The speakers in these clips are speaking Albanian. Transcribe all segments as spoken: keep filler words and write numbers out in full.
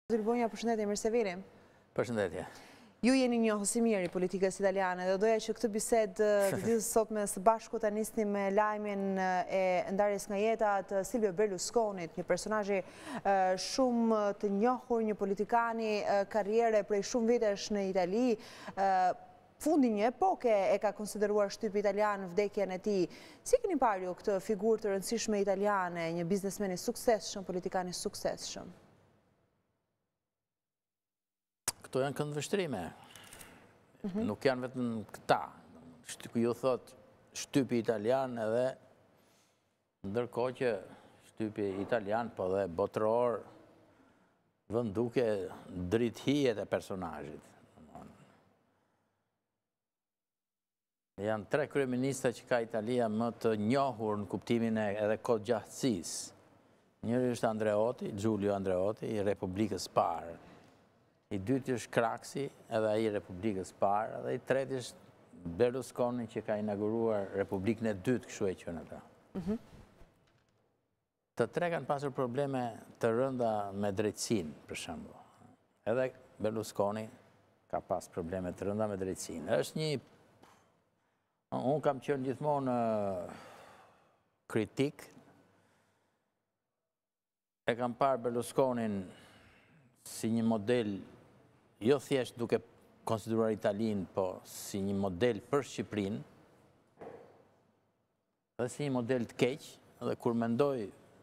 Zylbonja, përshëndetje, mirë se vini. Përshëndetje. Ju jeni njohës i mirë i politikës italiane dhe doja që këtë bisedë të ditës sot me së bashku ta nisni me lajmin e ndarjes nga jeta të Silvio Berlusconit, një personazhi shumë të njohur, një politikani karriere prej shumë vitesh në Itali. Fundi një epoke e ka konsideruar shtypi italian vdekjen e tij. Si keni parë ju këtë figurë të rëndësishme italiane, një biznesmen i suksesshëm, politikani i suksesshëm? Këto janë këndvështrime. Nuk janë vetëm këta. Ju thot shtypi italian edhe ndërkohë që shtypi italian po dhe botëror vënduke drithijet e personazhit. Janë tre kryeministra që ka Italia më të njohur në kuptimin e edhe kohëgjatësisë. Njëri është Andreotti, Giulio Andreotti, i Republikës parë. I dyti është Craxi, edhe ai i Republikës parë, dhe i treti është Berlusconi që ka inauguruar Republikën e dytë, kështu e quhen ata. Të tre kanë pasur probleme të rënda me drejtësinë, për shembull. Edhe Berlusconi ka pas probleme të rënda me drejtësinë. Është një Unë kam qenë gjithmonë kritik. E kam parë Berlusconin si një model, jo thjesht duke konsideruar Italinë, po si një model për Shqipërinë, dhe si një model të keq, dhe kur mendoj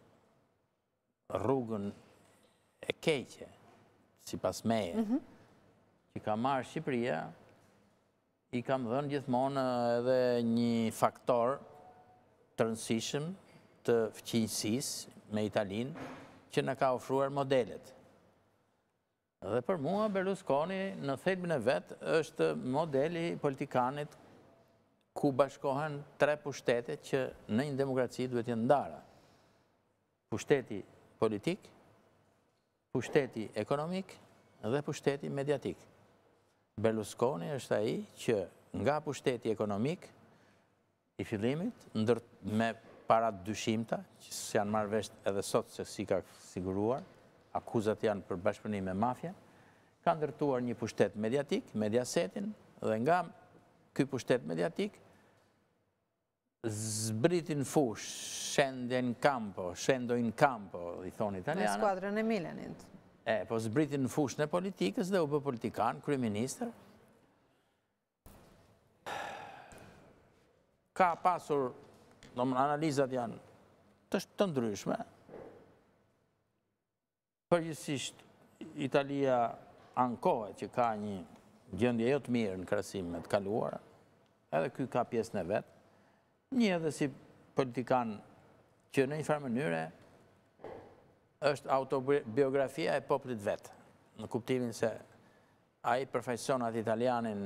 rrugën e keqe, sipas meje, që ka marrë Shqipëria, i kam dhënë gjithmonë edhe një faktor të rëndësishëm të fëqinjësisë me Italinë që na ka ofruar modelet. Dhe për mua Berlusconi në thelbin e vet është modeli politikanit ku bashkohen tre pushtete që në një demokraci duhet jenë ndara. Pushteti politik, pushteti ekonomik dhe pushteti mediatik. Berlusconi është ai që nga pushteti ekonomik i fillimit, me parat dyshimta, që janë marrë vesh edhe sot se si ka siguruar, akuzat janë për bashkëpunim me mafia, ka ndërtuar një pushtet mediatik, Mediasetin, dhe nga ky pushtet mediatik zbritin fush, scende in campo, scendo in campo, i thonë italianët. Me skuadrën e Milanit. E, po zbritin në fushën e politikës dhe u bë politikan, kryeministër. Ka pasur, domethënë analizat janë të, të ndryshme. Përgjithsisht, Italia ankohet që ka një gjendje jo të mirë në krahasim me të kaluara, edhe ky ka pjesën e vet. Një edhe si politikan që në një farë mënyre është autobiografia e popullit vetë, në kuptimin se ai përfaqëson atë italianin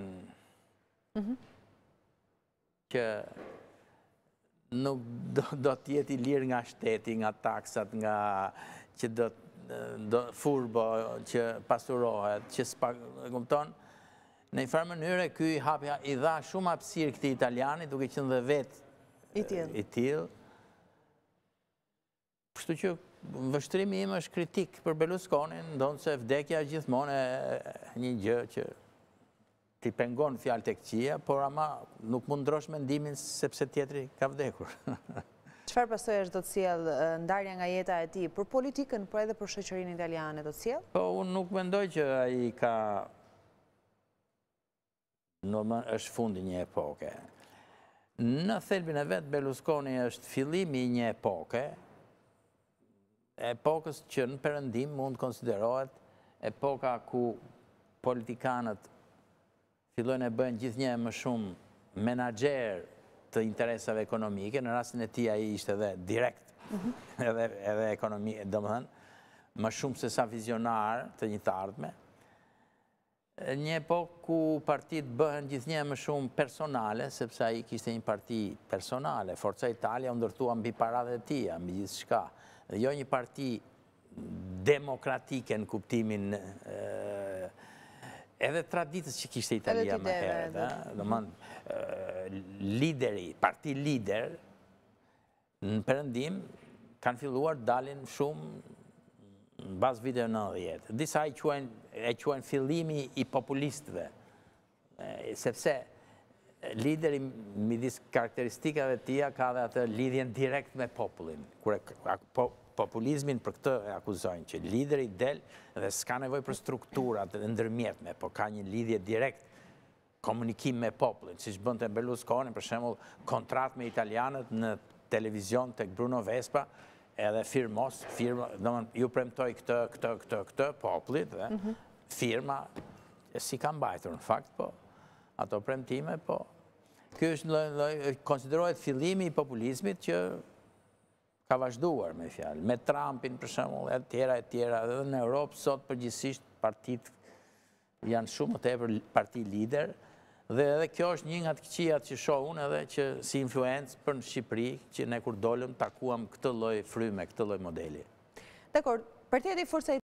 që nuk do të jetë i lirë nga shteti, nga taksat, nga që do furbo, që pasurohet, që s'pa kupton. Në një farë mënyre ky i dha shumë hapësirë këtij italianit, duke qenë dhe vetë i tillë. Kështu që vështrimi im është kritik për Berlusconin, ndonë se vdekja gjithmonë e një gjë që ti pengon fjalë tek qia, por ama nuk mund ndrosh mendimin sepse tjetri ka vdekur. Çfarë pasojësh do të sjell ndarja nga jeta e tij për politikën, por edhe për shoqërinë italiane do të sjell? Po unë nuk mendoj që ai ka normalisht është fundi një epoke. Në thelbin e vet Berlusconi është fillimi i një epoke, epokës që në perëndim mund konsiderohet epoka ku politikanët fillojnë e bëjnë gjithnjë më shumë menaxher të interesave ekonomike, në rastin e tij ai ishte edhe direkt, edhe edhe ekonomi, domethënë, më shumë se sa vizionar të një të ardhme. Një epokë ku partitë bëhen gjithnjë më shumë personale, sepse ai kishte një parti personale, Forza Italia u ndërtua mbi paratë e tij, mbi gjithçka. Dhe jo një parti demokratike në kuptimin edhe traditës që kishte Italia më herët. Domethënë, lideri, parti lider, në perëndim, kanë filluar dalin shumë në bazë video nëntëdhjetë. Disa e quajnë fillimi i populistëve, sepse lideri midis karakteristikave tia ka dhe atë lidhjen direkt me popullin. Kure populizmin për këtë e akuzojnë, që lideri del dhe s'ka nevoj për strukturat dhe ndërmjetme, po ka një lidhje direkt komunikim me popullin, si që bënd të Berlusconi, për shembull, kontrat me italianët në televizion të Bruno Vespa, edhe firmos, firma, ju premtoj këtë, këtë, këtë, këtë popullit, dhe firma, si ka mbajtur në fakt, po, ato premtime, po. Ky është konsiderohet fillimi i populizmit që ka vazhduar me fjalë. Me Trumpin, për shembull, e tjera, e tjera, edhe në Europë, sot përgjithsisht partit janë shumë më tepër parti lider, dhe edhe kjo është një nga të këqijat që shoh unë edhe që si influencë për në Shqipëri, që ne kur dolëm takuam këtë lloj fryme, këtë lloj modeli. Dakor, Partia e Forca